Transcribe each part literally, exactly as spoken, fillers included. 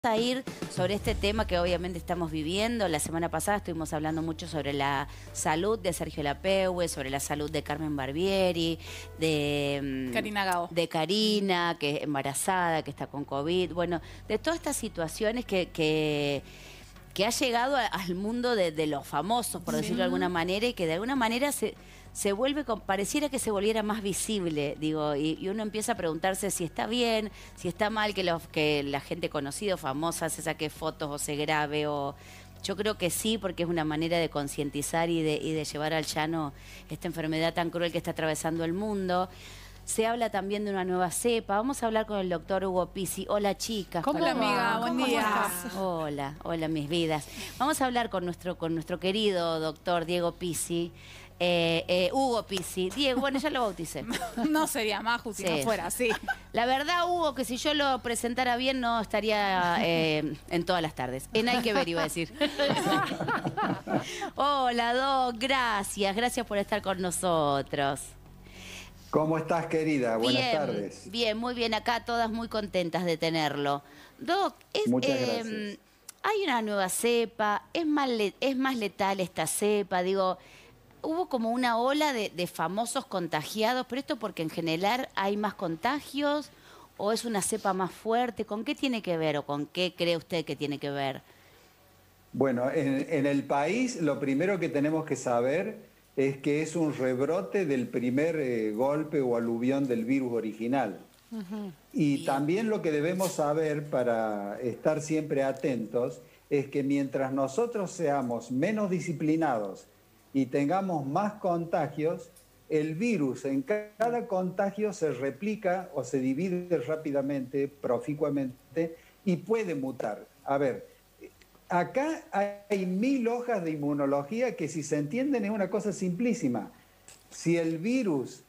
A ir sobre este tema que obviamente estamos viviendo. La semana pasada estuvimos hablando mucho sobre la salud de Sergio Lapehue, sobre la salud de Carmen Barbieri, de Karina Gago. de Karina, que es embarazada, que está con COVID. Bueno, de todas estas situaciones que, que, que ha llegado a, al mundo de, de los famosos, por sí. decirlo de alguna manera, y que de alguna manera se, se vuelve, pareciera que se volviera más visible, digo, y, y uno empieza a preguntarse si está bien, si está mal que, los, que la gente conocida o famosa se saque fotos o se grabe, o yo creo que sí, porque es una manera de concientizar y de, y de llevar al llano esta enfermedad tan cruel que está atravesando el mundo. Se habla también de una nueva cepa. Vamos a hablar con el doctor Hugo Pizzi. Hola, chicas. ¿Cómo Hola, amiga. Buen día. Hola, hola, mis vidas. Vamos a hablar con nuestro, con nuestro querido doctor Diego Pizzi. Eh, eh, Hugo Pizzi. Diego, bueno, ya lo bauticé. No sería Maju si sí. no fuera así. La verdad, Hugo, que si yo lo presentara bien no estaría eh, en todas las tardes. En Hay que ver, iba a decir. Hola, Doc. Gracias. Gracias por estar con nosotros. ¿Cómo estás, querida? Buenas bien, tardes. Bien, muy bien. Acá todas muy contentas de tenerlo. Doc, es, Muchas eh, gracias. hay una nueva cepa, es más, es más letal esta cepa, digo, hubo como una ola de, de famosos contagiados, pero esto porque en general hay más contagios o es una cepa más fuerte, ¿con qué tiene que ver o con qué cree usted que tiene que ver? Bueno, en, en el país lo primero que tenemos que saber es que es un rebrote del primer eh, golpe o aluvión del virus original. Uh-huh. Y Bien. También lo que debemos saber para estar siempre atentos es que mientras nosotros seamos menos disciplinados y tengamos más contagios, el virus en cada contagio se replica o se divide rápidamente, proficuamente, y puede mutar. A ver, acá hay mil hojas de inmunología que, si se entienden, es una cosa simplísima. Si el virus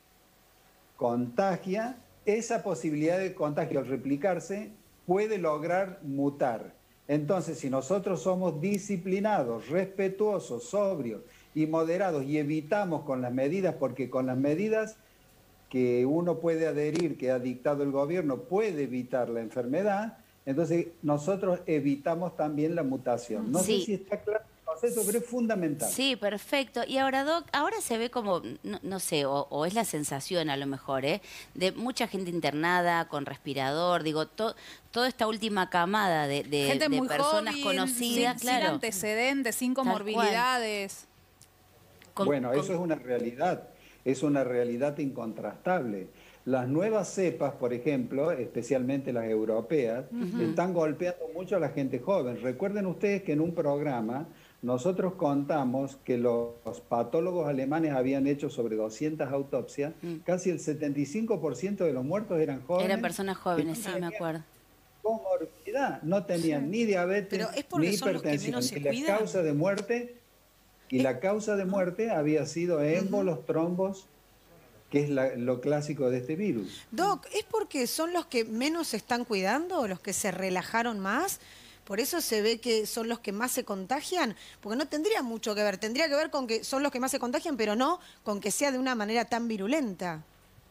contagia, esa posibilidad de contagio al replicarse puede lograr mutar. Entonces, si nosotros somos disciplinados, respetuosos, sobrios y moderados y evitamos con las medidas, porque con las medidas que uno puede adherir, que ha dictado el gobierno, puede evitar la enfermedad, entonces nosotros evitamos también la mutación. No sí. sé si está claro el proceso, pero es fundamental. Sí, perfecto. Y ahora, Doc, ahora se ve como, no, no sé, o, o es la sensación a lo mejor, ¿eh? de mucha gente internada con respirador, digo, to, toda esta última camada de, de, gente de muy personas joven, conocidas, sin, claro. sin antecedentes, sin comorbilidades. Con, bueno, con... eso es una realidad, es una realidad incontrastable. Las nuevas cepas, por ejemplo, especialmente las europeas, uh-huh. están golpeando mucho a la gente joven. Recuerden ustedes que en un programa nosotros contamos que los patólogos alemanes habían hecho sobre doscientas autopsias, uh-huh. casi el setenta y cinco por ciento de los muertos eran jóvenes. Eran personas jóvenes, sí, me acuerdo. Comorbilidad, no tenían sí. ni diabetes, ni hipertensión, ni la causa de muerte, y ¿Eh? la causa de muerte había sido émbolos, uh-huh. trombos, que es la, lo clásico de este virus. Doc, ¿es porque son los que menos se están cuidando, los que se relajaron más? ¿Por eso se ve que son los que más se contagian? Porque no tendría mucho que ver, tendría que ver con que son los que más se contagian, pero no con que sea de una manera tan virulenta.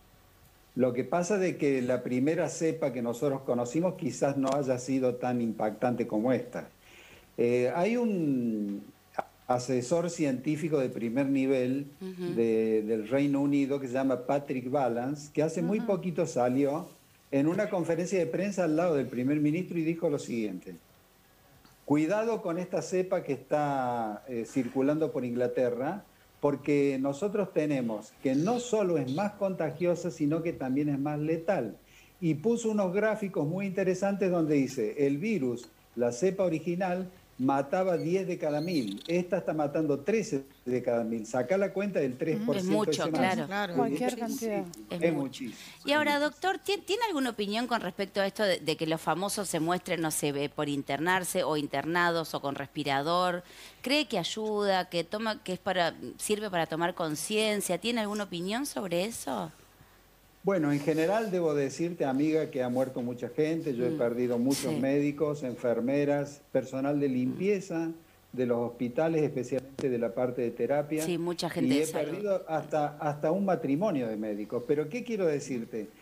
Lo que pasa de que la primera cepa que nosotros conocimos quizás no haya sido tan impactante como esta. Eh, hay un asesor científico de primer nivel uh-huh. de, del Reino Unido que se llama Patrick Vallance, que hace uh-huh. muy poquito salió en una conferencia de prensa al lado del primer ministro y dijo lo siguiente: cuidado con esta cepa que está eh, circulando por Inglaterra, porque nosotros tenemos que no solo es más contagiosa, sino que también es más letal. Y puso unos gráficos muy interesantes donde dice, el virus, la cepa original, mataba diez de cada mil. Esta está matando trece de cada mil. Sacá la cuenta del tres por ciento. Es mucho, claro. claro. Cualquier cantidad. Sí, es es mucho. muchísimo. Y ahora, doctor, ¿tiene alguna opinión con respecto a esto de, de que los famosos se muestren, no sé, por internarse o internados o con respirador? ¿Cree que ayuda, que toma, que es para, sirve para tomar conciencia? ¿Tiene alguna opinión sobre eso? Bueno, en general debo decirte, amiga, que ha muerto mucha gente. Yo he perdido muchos sí. médicos, enfermeras, personal de limpieza de los hospitales, especialmente de la parte de terapia. Sí, mucha gente y de he salud. perdido hasta, hasta un matrimonio de médicos. Pero ¿qué quiero decirte?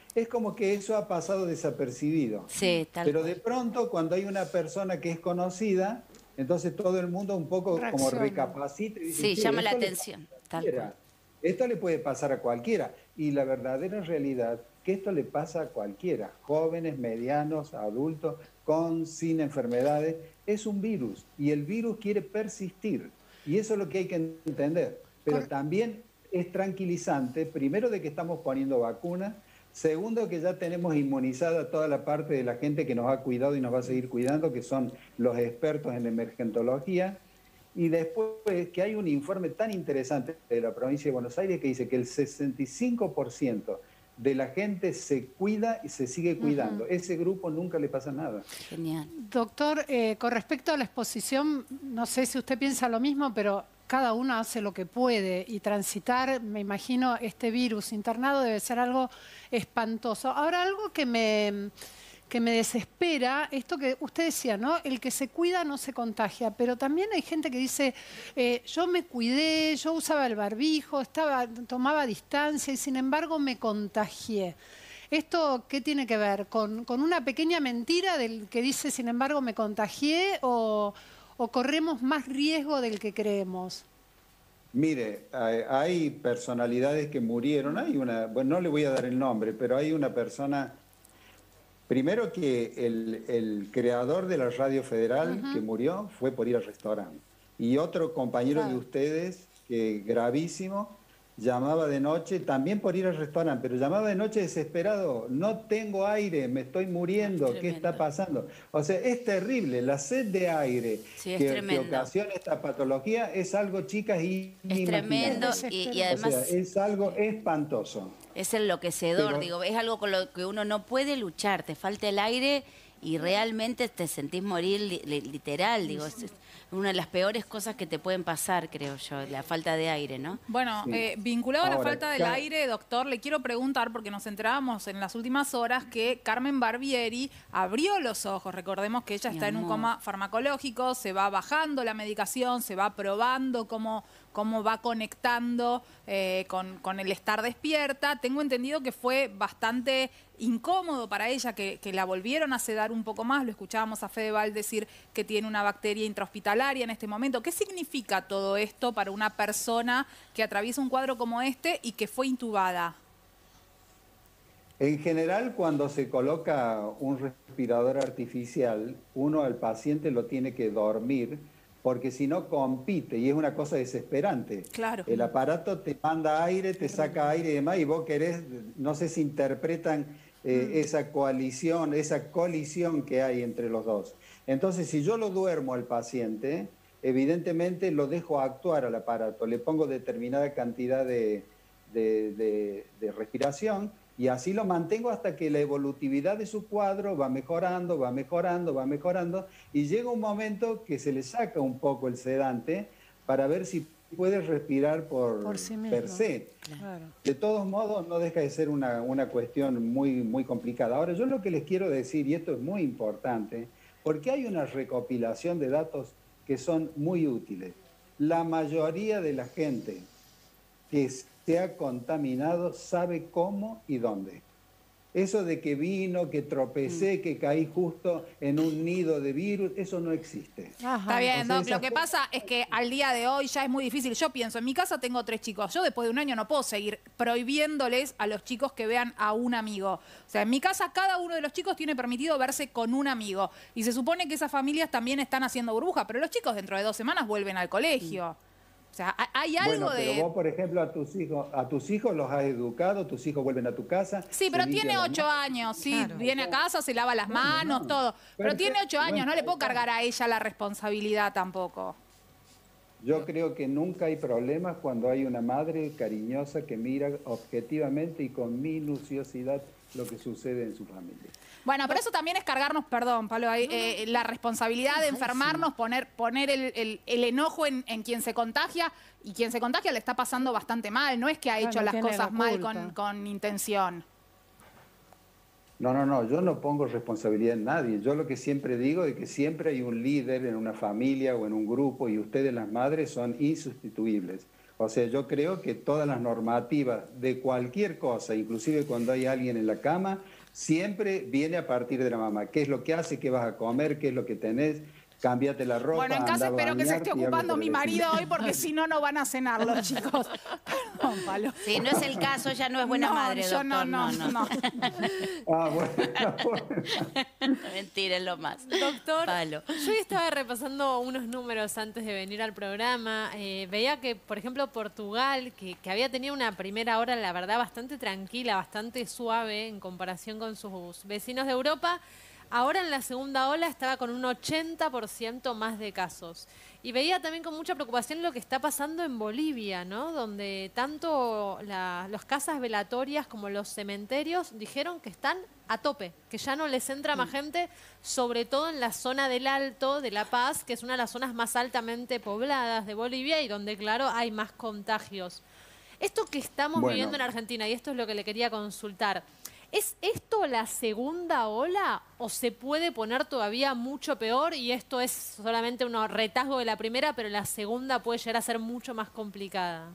es como que eso ha pasado desapercibido. Sí, tal Pero cual. de pronto, cuando hay una persona que es conocida, entonces todo el mundo un poco como Reacciona. recapacita y dice, Sí, "Che, llama la esto le atención, pasa a tal cualquiera. cual. Esto le puede pasar a cualquiera". Y la verdadera realidad que esto le pasa a cualquiera, jóvenes, medianos, adultos, con, sin enfermedades, es un virus y el virus quiere persistir y eso es lo que hay que entender. Pero Cor- también es tranquilizante, primero de que estamos poniendo vacunas, segundo que ya tenemos inmunizada toda la parte de la gente que nos ha cuidado y nos va a seguir cuidando, que son los expertos en emergentología. Y después que hay un informe tan interesante de la provincia de Buenos Aires que dice que el sesenta y cinco por ciento de la gente se cuida y se sigue cuidando. Ese grupo nunca le pasa nada. Genial. Doctor, eh, con respecto a la exposición, no sé si usted piensa lo mismo, pero cada uno hace lo que puede y transitar, me imagino, este virus internado debe ser algo espantoso. Ahora, algo que me, que me desespera, esto que usted decía, ¿no? El que se cuida no se contagia, pero también hay gente que dice, eh, yo me cuidé, yo usaba el barbijo, estaba, tomaba distancia y sin embargo me contagié. ¿Esto qué tiene que ver? ¿Con, con una pequeña mentira del que dice, sin embargo, me contagié o, o corremos más riesgo del que creemos? Mire, hay, hay personalidades que murieron. Hay una, bueno, no le voy a dar el nombre, pero hay una persona, primero que el, el creador de la Radio Federal que murió fue por ir al restaurante. Y otro compañero Claro. de ustedes, que gravísimo, llamaba de noche, también por ir al restaurante, pero llamaba de noche desesperado, no tengo aire, me estoy muriendo, ¿qué Tremendo. está pasando? O sea, es terrible, la sed de aire Sí, es que, que tremendo. ocasiona esta patología es algo, chicas, Es inimaginable. tremendo y, y además O sea, es algo espantoso. es enloquecedor, Pero- digo, es algo con lo que uno no puede luchar, te falta el aire y realmente te sentís morir li- li- literal, digo, es es una de las peores cosas que te pueden pasar, creo yo, la falta de aire, ¿no? Bueno, Sí. eh, vinculado a la Ahora, falta del ca- aire, doctor, le quiero preguntar, porque nos enterábamos en las últimas horas que Carmen Barbieri abrió los ojos. Recordemos que ella Mi está en un amor. coma farmacológico, se va bajando la medicación, se va probando cómo, cómo va conectando eh, con, con el estar despierta. Tengo entendido que fue bastante incómodo para ella, que, que la volvieron a sedar un poco más. Lo escuchábamos a Fedeval decir que tiene una bacteria intrahospitalaria en este momento. ¿Qué significa todo esto para una persona que atraviesa un cuadro como este y que fue intubada? En general, cuando se coloca un respirador artificial, uno al paciente lo tiene que dormir, porque si no compite y es una cosa desesperante. Claro. El aparato te manda aire, te saca aire y demás, y vos querés, no sé si interpretan eh, esa coalición, esa colisión que hay entre los dos. Entonces, si yo lo duermo al paciente, evidentemente lo dejo actuar al aparato, le pongo determinada cantidad de, de, de, de respiración y así lo mantengo hasta que la evolutividad de su cuadro va mejorando, va mejorando, va mejorando y llega un momento que se le saca un poco el sedante para ver si puede respirar por, Por sí mismo. per se. Claro. De todos modos, no deja de ser una, una cuestión muy, muy complicada. Ahora, yo lo que les quiero decir, y esto es muy importante, porque hay una recopilación de datos que son muy útiles. La mayoría de la gente que se ha contaminado sabe cómo y dónde. Eso de que vino, que tropecé, que caí justo en un nido de virus, eso no existe. Ajá. Está bien, O sea, Doc. esa Lo que fue- pasa es que al día de hoy ya es muy difícil. Yo pienso, en mi casa tengo tres chicos. Yo después de un año no puedo seguir prohibiéndoles a los chicos que vean a un amigo. O sea, en mi casa cada uno de los chicos tiene permitido verse con un amigo. Y se supone que esas familias también están haciendo burbuja, pero los chicos dentro de dos semanas vuelven al colegio. O sea, ha- hay algo Bueno, pero de... vos, por ejemplo, a tus hijos, a tus hijos los has educado, tus hijos vuelven a tu casa. Sí, se pero limpian tiene las ocho manos. años, sí, Claro. viene a casa, se lava las Bueno, manos, no. todo. Pero Perfecto. tiene ocho años, no le puedo Bueno, cargar a ella la responsabilidad tampoco. Yo creo que nunca hay problemas cuando hay una madre cariñosa que mira objetivamente y con minuciosidad lo que sucede en su familia. Bueno, pero eso también es cargarnos, perdón, Pablo, ahí, eh, la responsabilidad de enfermarnos, poner, poner el, el- el enojo en, en quien se contagia, y quien se contagia le está pasando bastante mal, no es que ha Claro, hecho las tiene la cosas mal culpa. con, con intención. No, no, no, yo no pongo responsabilidad en nadie. Yo lo que siempre digo es que siempre hay un líder en una familia o en un grupo y ustedes las madres son insustituibles. O sea, yo creo que todas las normativas de cualquier cosa, inclusive cuando hay alguien en la cama, siempre viene a partir de la mamá. ¿Qué es lo que hace? ¿Qué vas a comer? ¿Qué es lo que tenés? Cámbiate la ropa. Bueno, en casa anda a espero que se esté bañarte y habla ocupando por mi el marido vecino. hoy porque si no, no van a cenar los chicos. Perdón, Palo. Si no es el caso, ya no es buena No, madre, yo doctor. no, no, no. Ah, bueno, bueno. Mentira, es lo más. Doctor, Palo. yo estaba repasando unos números antes de venir al programa. Eh, veía que, por ejemplo, Portugal, que, que había tenido una primera hora, la verdad, bastante tranquila, bastante suave en comparación con sus vecinos de Europa, ahora en la segunda ola estaba con un ochenta por ciento más de casos. Y veía también con mucha preocupación lo que está pasando en Bolivia, ¿no? Donde tanto la, las casas velatorias como los cementerios dijeron que están a tope, que ya no les entra más gente, sobre todo en la zona del Alto de La Paz, que es una de las zonas más altamente pobladas de Bolivia y donde, claro, hay más contagios. Esto que estamos Bueno. viviendo en Argentina, y esto es lo que le quería consultar, ¿es esto la segunda ola o se puede poner todavía mucho peor y esto es solamente un retazgo de la primera, pero la segunda puede llegar a ser mucho más complicada?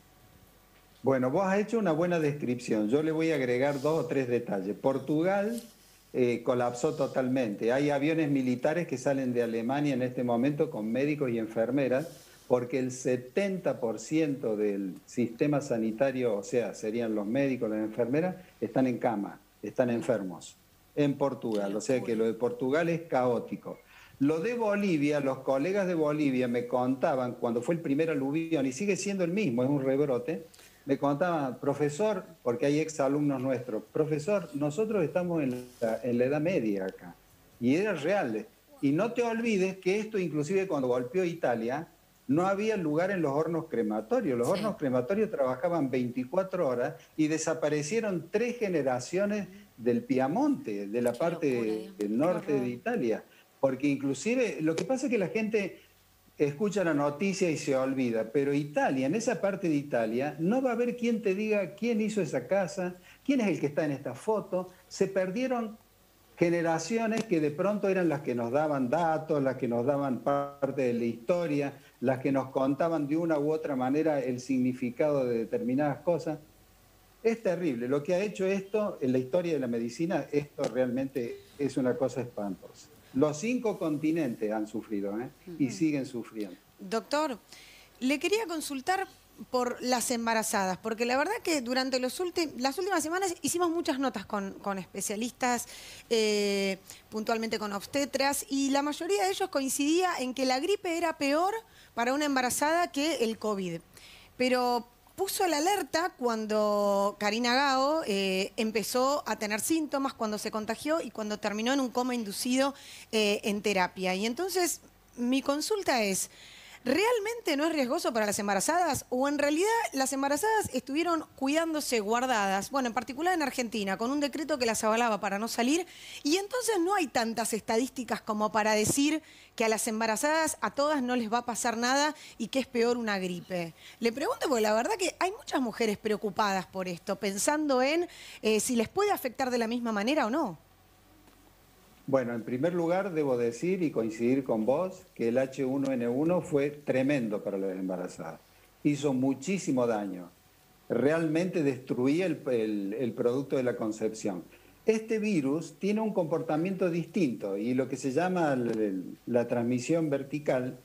Bueno, vos has hecho una buena descripción. Yo le voy a agregar dos o tres detalles. Portugal eh, colapsó totalmente. Hay aviones militares que salen de Alemania en este momento con médicos y enfermeras porque el setenta por ciento del sistema sanitario, o sea, serían los médicos, las enfermeras, están en cama, están enfermos en Portugal. O sea que lo de Portugal es caótico. Lo de Bolivia, los colegas de Bolivia me contaban, cuando fue el primer aluvión, y sigue siendo el mismo, es un rebrote, me contaban, profesor, porque hay exalumnos nuestros, profesor, nosotros estamos en la, en la Edad Media acá, y era real. Y no te olvides que esto, inclusive cuando golpeó Italia, no había lugar en los hornos crematorios. Los Sí. hornos crematorios trabajaban veinticuatro horas y desaparecieron tres generaciones del Piamonte, de la Qué parte locura, de- Dios. del norte Qué horror. de Italia. Porque inclusive, lo que pasa es que la gente escucha la noticia y se olvida, pero Italia, en esa parte de Italia, no va a haber quien te diga quién hizo esa casa, quién es el que está en esta foto. Se perdieron generaciones que de pronto eran las que nos daban datos, las que nos daban parte de la historia, las que nos contaban de una u otra manera el significado de determinadas cosas. Es terrible. Lo que ha hecho esto en la historia de la medicina, esto realmente es una cosa espantosa. Los cinco continentes han sufrido, ¿eh? Y siguen sufriendo. Doctor, le quería consultar por las embarazadas, porque la verdad que durante los ulti- las últimas semanas hicimos muchas notas con, con especialistas, eh, puntualmente con obstetras, y la mayoría de ellos coincidía en que la gripe era peor para una embarazada que el COVID. Pero puso la alerta cuando Karina Gao eh, empezó a tener síntomas, cuando se contagió y cuando terminó en un coma inducido eh, en terapia. Y entonces mi consulta es, ¿realmente no es riesgoso para las embarazadas? ¿O en realidad las embarazadas estuvieron cuidándose guardadas? Bueno, en particular en Argentina, con un decreto que las avalaba para no salir. Y entonces no hay tantas estadísticas como para decir que a las embarazadas a todas no les va a pasar nada y que es peor una gripe. Le pregunto porque la verdad que hay muchas mujeres preocupadas por esto, pensando en eh, si les puede afectar de la misma manera o no. Bueno, en primer lugar debo decir y coincidir con vos que el H uno N uno fue tremendo para las embarazadas. Hizo muchísimo daño. Realmente destruía el, el- el producto de la concepción. Este virus tiene un comportamiento distinto y lo que se llama el- la transmisión vertical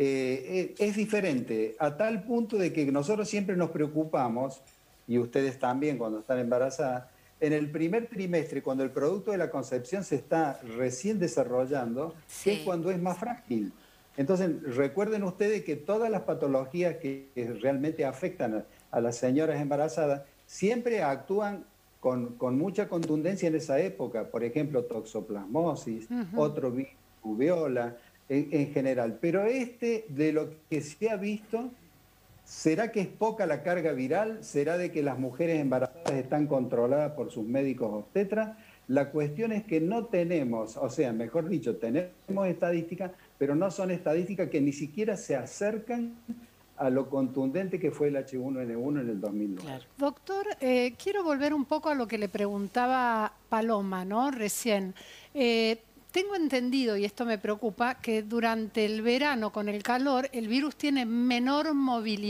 eh, es diferente, a tal punto de que nosotros siempre nos preocupamos, y ustedes también cuando están embarazadas, en el primer trimestre, cuando el producto de la concepción se está recién desarrollando, Sí. que es cuando es más frágil. Entonces, recuerden ustedes que todas las patologías que que realmente afectan a, a las señoras embarazadas siempre actúan con, con mucha contundencia en esa época. Por ejemplo, toxoplasmosis, otro virus, rubiola, en, en general. Pero este, de lo que se ha visto, ¿será que es poca la carga viral? ¿Será de que las mujeres embarazadas están controladas por sus médicos obstetras? La cuestión es que no tenemos, o sea, mejor dicho, tenemos estadísticas, pero no son estadísticas que ni siquiera se acercan a lo contundente que fue el H uno N uno en el dos mil nueve. Claro. Doctor, eh, quiero volver un poco a lo que le preguntaba Paloma, ¿no? Recién. Eh, tengo entendido, y esto me preocupa, que durante el verano con el calor el virus tiene menor movilidad.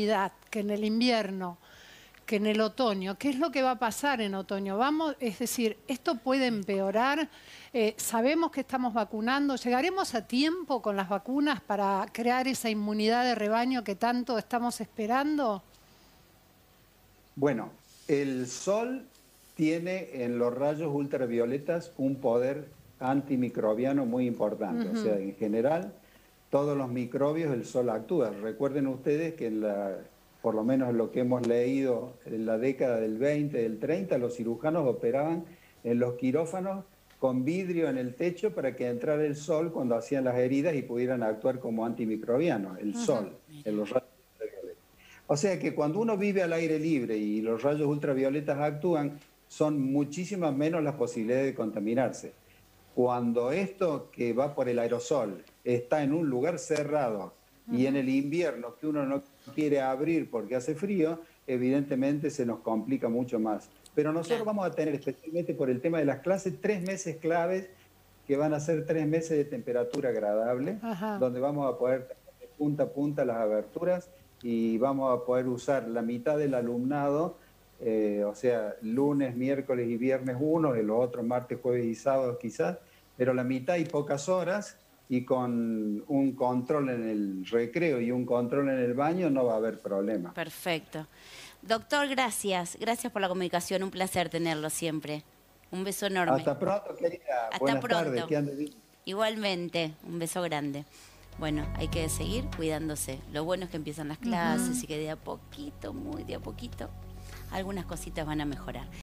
que en el invierno, que en el otoño. ¿Qué es lo que va a pasar en otoño? Vamos, es decir, ¿esto puede empeorar? Eh, sabemos que estamos vacunando. ¿Llegaremos a tiempo con las vacunas para crear esa inmunidad de rebaño que tanto estamos esperando? Bueno, el sol tiene en los rayos ultravioletas un poder antimicrobiano muy importante. Uh-huh. O sea, en general, todos los microbios el sol actúa. Recuerden ustedes que en la, por lo menos lo que hemos leído en la década del veinte, del treinta, los cirujanos operaban en los quirófanos con vidrio en el techo para que entrara el sol cuando hacían las heridas y pudieran actuar como antimicrobianos, el uh-huh. sol, en los rayos ultravioletas. O sea que cuando uno vive al aire libre y los rayos ultravioletas actúan, son muchísimas menos las posibilidades de contaminarse. Cuando esto que va por el aerosol está en un lugar cerrado uh-huh. y en el invierno que uno no quiere abrir porque hace frío, evidentemente se nos complica mucho más. Pero nosotros vamos a tener, especialmente por el tema de las clases, tres meses claves que van a ser tres meses de temperatura agradable, Ajá. donde vamos a poder tener de punta a punta las aberturas y vamos a poder usar la mitad del alumnado, eh, o sea, lunes, miércoles y viernes uno, y los otros martes, jueves y sábados quizás, pero la mitad y pocas horas, y con un control en el recreo y un control en el baño no va a haber problema. Perfecto. Doctor, gracias. Gracias por la comunicación. Un placer tenerlo siempre. Un beso enorme. Hasta pronto, querida. Hasta Buenas pronto. tardes. Que ande bien. Igualmente. Un beso grande. Bueno, hay que seguir cuidándose. Lo bueno es que empiezan las clases uh-huh. y que de a poquito, muy de a poquito, algunas cositas van a mejorar.